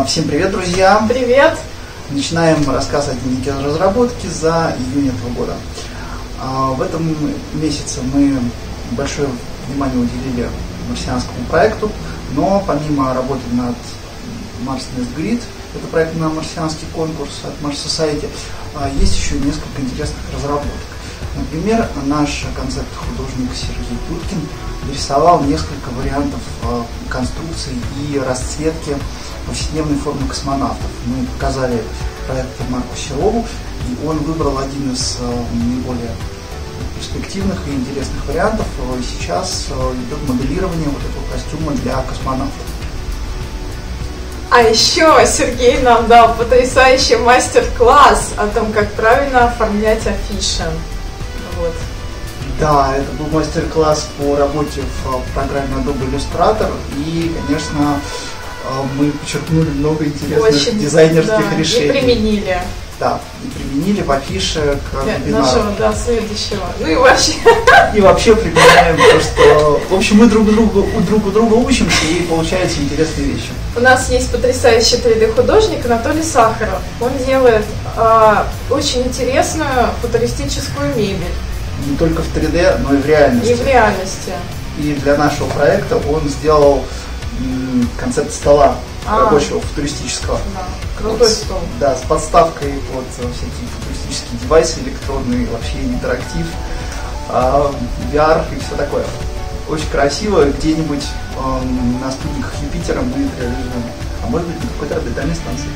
Всем привет, друзья! Привет! Начинаем рассказ о дневнике разработки за июнь этого года. В этом месяце мы большое внимание уделили марсианскому проекту, но помимо работы над Mars Nest Grid, это проект на марсианский конкурс от Mars Society, есть еще несколько интересных разработок. Например, наш концепт-художник Сергей Туткин нарисовал несколько вариантов конструкций и расцветки повседневной формы космонавтов. Мы показали проект Марку Серову, и он выбрал один из наиболее перспективных и интересных вариантов. Сейчас идет моделирование вот этого костюма для космонавтов. А еще Сергей нам дал потрясающий мастер-класс о том, как правильно оформлять афиши. Вот. Да, это был мастер-класс по работе в программе Adobe Illustrator, и, конечно, мы подчеркнули много интересных дизайнерских решений. И применили. Да, и применили в афише к вебинару. Нашего, следующего. Ну и вообще. И вообще применяем то, что... В общем, мы друг у друга учимся, и получаются интересные вещи. У нас есть потрясающий 3D-художник Анатолий Сахаров. Он делает очень интересную футуристическую мебель. Не только в 3D, но и в реальности. И в реальности. И для нашего проекта он сделал концепт стола рабочего футуристического. Да, крутой стол. Да, с подставкой под всякие футуристические девайсы электронные, вообще интерактив, VR и все такое. Очень красиво, где-нибудь на спутниках Юпитера мы это реализуем. А может быть на какой-то орбитальной станции.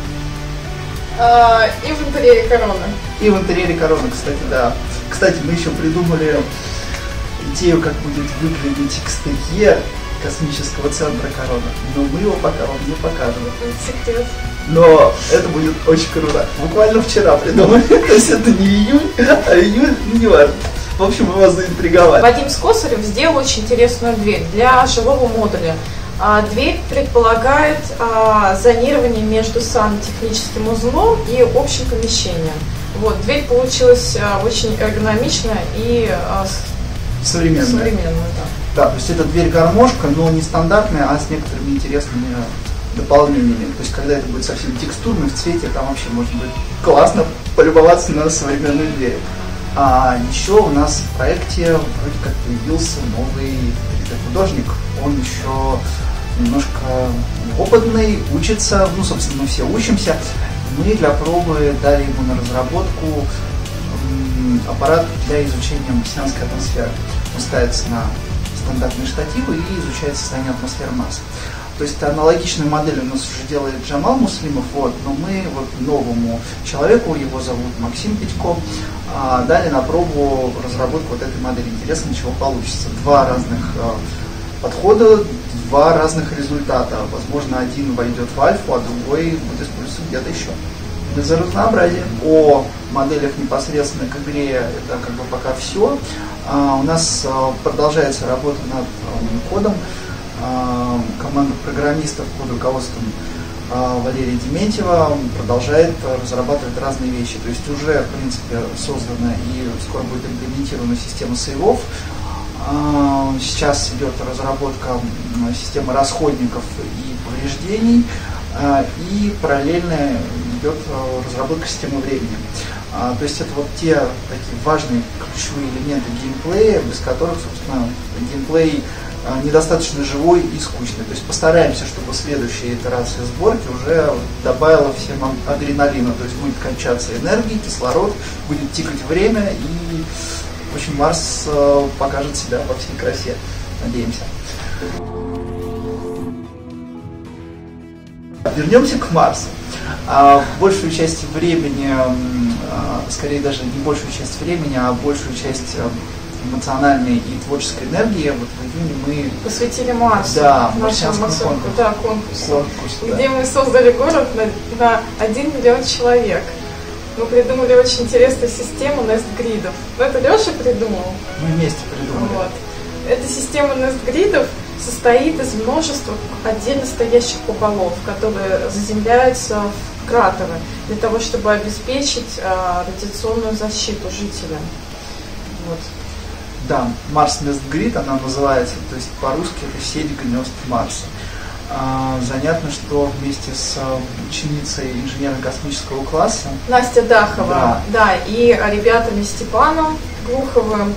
И в интерьере короны. И в интерьере короны, кстати, да. Кстати, мы еще придумали идею, как будет выглядеть экстерьер космического центра корона. Но мы его пока вам не покажем. Секрет. Но это будет очень круто. Буквально вчера придумали. То есть это не июнь, а июль, не важно. В общем, мы вас заинтриговали. Вадим Скосарев сделал очень интересную дверь для жилого модуля. Дверь предполагает зонирование между сантехническим узлом и общим помещением. Вот, дверь получилась очень эргономичная и современная. Да, то есть это дверь-гармошка, но не стандартная, а с некоторыми интересными дополнениями. То есть когда это будет совсем текстурно в цвете, там вообще может быть классно полюбоваться на современную дверь. А еще у нас в проекте вроде как появился новый 3D-художник. Он еще немножко опытный, учится, ну, собственно, мы все учимся. Мы для пробы дали ему на разработку аппарат для изучения марсианской атмосферы. Он ставится на стандартные штативы и изучает состояние атмосферы Марса. То есть аналогичную модель у нас уже делает Джамал Муслимов, но мы новому человеку, его зовут Максим Петько, дали на пробу разработку вот этой модели. Интересно, чего получится. Два разных подхода, два разных результата. Возможно, один войдет в альфу, а другой будет использоваться где-то еще. За разнообразие. О моделях непосредственно к игре это как бы пока все. У нас продолжается работа над кодом. Команда программистов под руководством Валерия Дементьева продолжает разрабатывать разные вещи. То есть уже, в принципе, создана и скоро будет имплементирована система сейвов. Сейчас идет разработка системы расходников и повреждений. И параллельно идет разработка системы времени. То есть это вот те такие важные ключевые элементы геймплея, без которых, собственно, геймплей недостаточно живой и скучный. То есть постараемся, чтобы следующая итерация сборки уже добавила всем адреналина. То есть будет кончаться энергия, кислород, будет тикать время, и, в общем, Марс покажет себя во всей красе. Надеемся. Вернемся к Марсу. Большую часть времени, скорее даже не большую часть времени, а большую часть эмоциональной и творческой энергии вот в июне мы посвятили Марсу. Да, марсианскому конкурсу. Где мы создали город на 1 миллион человек. Мы придумали очень интересную систему Nest Grid'ов. Это Леша придумал. Мы вместе придумали. Вот. Эта система Nest Grid'ов состоит из множества отдельно стоящих куполов, которые заземляются в кратеры для того, чтобы обеспечить радиационную защиту жителям. Вот. Да, Mars Nest Grid она называется, то есть по-русски это сеть гнезд Марса. Занятно, что вместе с ученицей инженерно-космического класса Настя Дахова, да, и ребятами Степаном Глуховым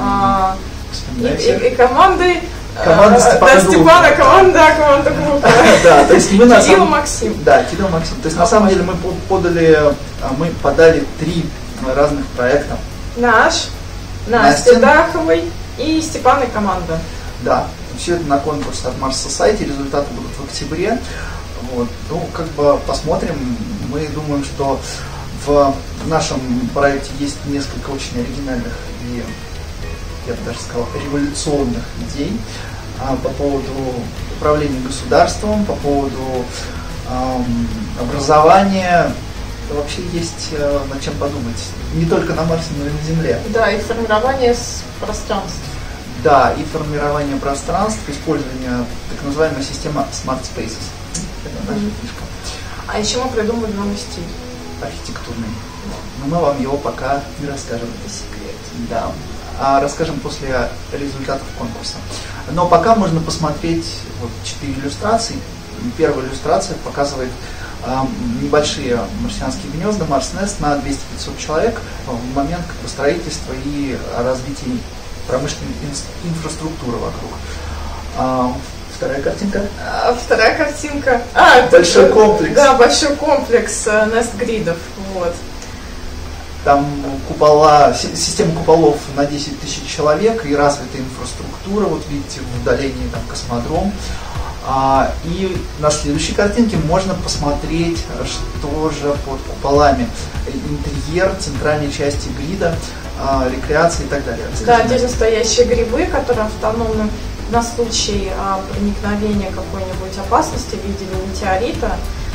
и командой Степана, команда Глухова. Да, то есть мы на Кирилл Максим. Да, Кирилл Максим. То есть на самом деле мы подали 3 разных проекта. Наш, Настя Даховой и Степан и команда. Да. Все это на конкурс от Mars Society, результаты будут в октябре. Вот. Ну, как бы посмотрим. Мы думаем, что в нашем проекте есть несколько очень оригинальных и, я бы даже сказал, революционных идей по поводу управления государством, по поводу образования. Вообще есть над чем подумать. Не только на Марсе, но и на Земле. Да, и формирование пространств. Да, и формирование пространств, использование так называемой системы Smart Spaces. Это наша фишка. А еще мы придумали новый стиль. Архитектурный. Но мы вам его пока не расскажем. Это секрет. Да. А расскажем после результатов конкурса. Но пока можно посмотреть вот 4 иллюстрации. Первая иллюстрация показывает небольшие марсианские гнезда, Mars Nest на 200-500 человек в момент строительства и развития промышленной инфраструктуры вокруг. Вторая картинка. Вторая картинка. Большой комплекс. Да, большой комплекс Nest-гридов. Вот. Там купола, система куполов на 10 тысяч человек и развитая инфраструктура. Вот видите, в удалении там космодром. И на следующей картинке можно посмотреть, что же под куполами. Интерьер центральной части грида, рекреация и так далее. Да, здесь стоящие грибы, которые автономны на случай проникновения какой-нибудь опасности в виде метеорита.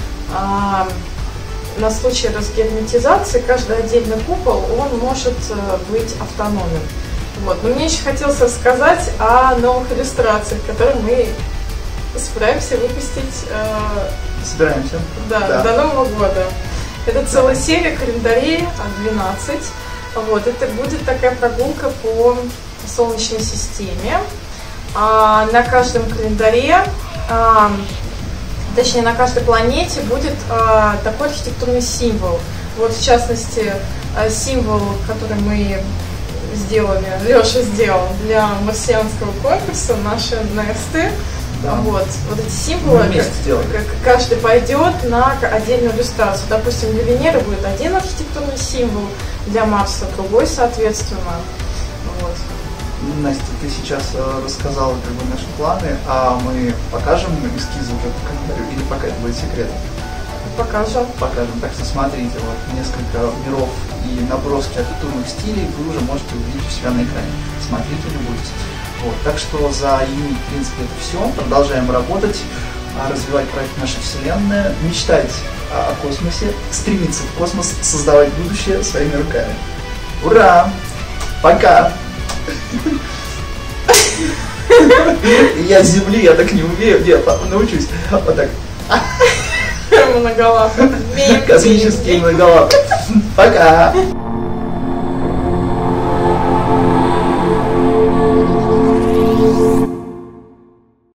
На случай разгерметизации каждый отдельный купол, он может быть автономен. Вот. Но мне еще хотелось рассказать о новых иллюстрациях, которые мы собираемся выпустить Собираемся. Да. До Нового года. Это целая серия календарей 12. Вот. Это будет такая прогулка по Солнечной системе. На каждом календаре, точнее на каждой планете будет такой архитектурный символ. Вот в частности символ, который мы сделали, Леша сделал для марсианского конкурса, наши Несты. Да. Вот эти символы, каждый пойдет на отдельную иллюстрацию. Допустим, для Венеры будет один архитектурный символ, для Марса другой, соответственно. Вот. Настя, ты сейчас рассказала наши планы, а мы покажем эскизы уже по календарю или пока это будет секретом? Покажем. Так что смотрите, вот несколько миров и наброски архитектурных стилей вы уже можете увидеть у себя на экране. Смотрите, любуйтесь. Вот, так что за июнь, в принципе, это все. Продолжаем работать, развивать проект «Наша Вселенная», мечтать о космосе, стремиться в космос, создавать будущее своими руками. Ура! Пока! Я с Земли, я так не умею, я научусь. Вот так. Многолапый. Космический многолапый. Пока!